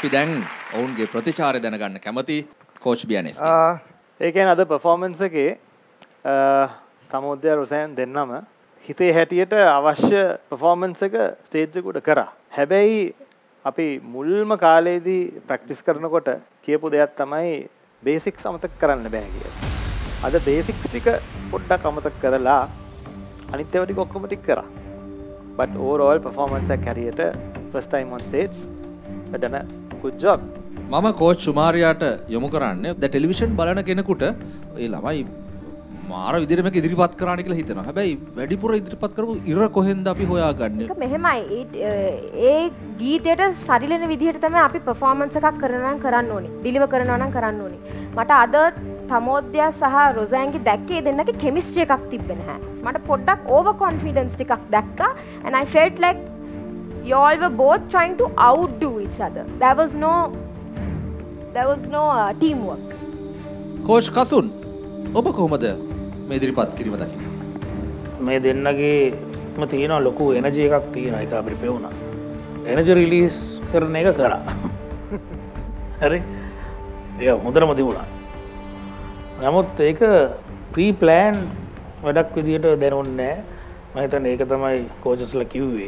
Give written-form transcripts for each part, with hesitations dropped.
අපි දැන් ඔවුන්ගේ ප්‍රතිචාරය දැනගන්න කැමති කෝච් බියනස්. ඒ කියන්නේ අද performance එකේ තමෝද්‍ය රොසෑන් දෙන්නම හිතේ හැටියට අවශ්‍ය performance එක stage එක උඩ කරා. හැබැයි අපි මුල්ම කාලේදී practice කරනකොට කියපු දෙයක් තමයි basics අමතක කරන්න බෑ කියලා. අද basics ටික පොඩ්ඩක් අමතක කරලා අනිත් ඒවා ටික ඔක්කොම ටික කරා. But overall performance එක හැටියට first time on stage done a good job. මම කෝච් සුමාරියාට යොමු කරන්නේ ද ටෙලිවිෂන් බලන කෙනෙකුට ඒ ළමයි මාර විදිහට මේක ඉදිරිපත් කරන්න කියලා හිතෙනවා. හැබැයි වැඩිපුර ඉදිරිපත් කරපු ඉර කොහෙන්ද අපි හොයාගන්නේ? ඒක මෙහෙමයි. ඒ ගීතයට සරිලෙන විදිහට තමයි අපි performance එකක් කරනවා නම් කරන්න ඕනේ. ඩිලිවර් කරනවා නම් කරන්න ඕනේ. මට අද තමෝද්‍ය සහ රොසෑන්ගේ දැක්කේ දෙන්නගේ chemistry එකක් තිබ්බේ නැහැ. මට පොඩ්ඩක් over confidence ටිකක් දැක්කා and I felt like you all were both trying to outdo each other. There was no teamwork. Coach Kasun ඔබ කොහොමද මේ ඉදිරිපත් කිරීම දකින්නේ? මේ දෙන්නගේම තියෙන ලොකු එනර්ජි එකක් තියෙනවා. ඒක අපිට පෙවුණා. එනර්ජි රිලීස් කරන එක කරා. හරි. ඒක හොඳටම තිබුණා. නමුත් ඒක ප්‍රී ප්ලෑන් වැඩක් විදියට දැනුන්නේ නැහැ. මම හිතන්නේ ඒක තමයි කෝචස්ලා කිව්වේ.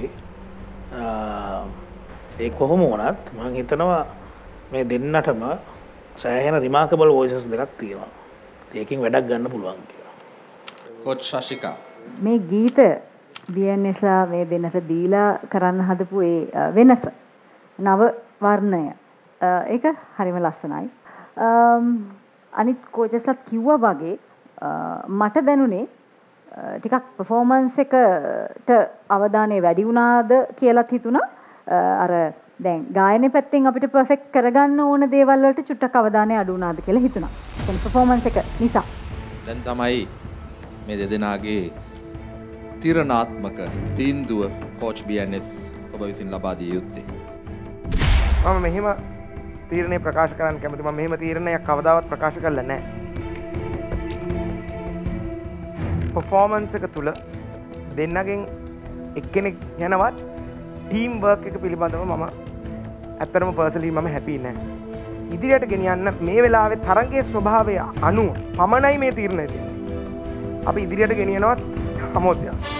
ඒ කොහොම වුණත් මම හිතනවා මේ දෙන්නටම සෑහෙන රිමාකබල් වොයිසස් දෙකක් තියෙනවා. ඒකෙන් වැඩක් ගන්න පුළුවන් කියලා. කෝච් ශශිකා මේ ගීත බියන්ස්ලා මේ දෙන්නට දීලා කරන්න හදපු ඒ වෙනස නව වර්ණය ඒක හරිම ලස්සනයි. අනිත් කෝචස්ලාත් කිව්වා වගේ මට දැනුනේ ටිකක් performance එකට අවධානය වැඩි වුණාද කියලාත් හිතුණා. අර දැන් ගායනයේ පැත්තෙන් අපිට පර්ෆෙක්ට් කරගන්න ඕන දේවල් වලට චුට්ටක් අවධානය අඩු වුණාද කියලා හිතුණා. ඒ performance එක නිසා. දැන් තමයි මේ දෙදෙනාගේ තීරණාත්මක තීන්දුව කෝච් බියන්ස් ඔබ විසින් ලබා දිය යුත්තේ. මම මෙහෙම තීරණේ ප්‍රකාශ කරන්න කැමතියි. මම මෙහෙම තීරණයක් කවදාවත් ප්‍රකාශ කරලා නැහැ. performance එක තුල දෙන්නගෙන් එක්කෙනෙක් යනවත් ටීම් වර්ක් එක පිළිබඳව මම ඇත්තටම පර්සනලි මම හැපි නැහැ. ඉදිරියට ගෙනියන්න මේ වෙලාවේ තරංගයේ ස්වභාවය අනුව පමණයි මේ තීරණය තියෙන්නේ. අපි ඉදිරියට ගෙනියනවත් තමෝද්‍ය.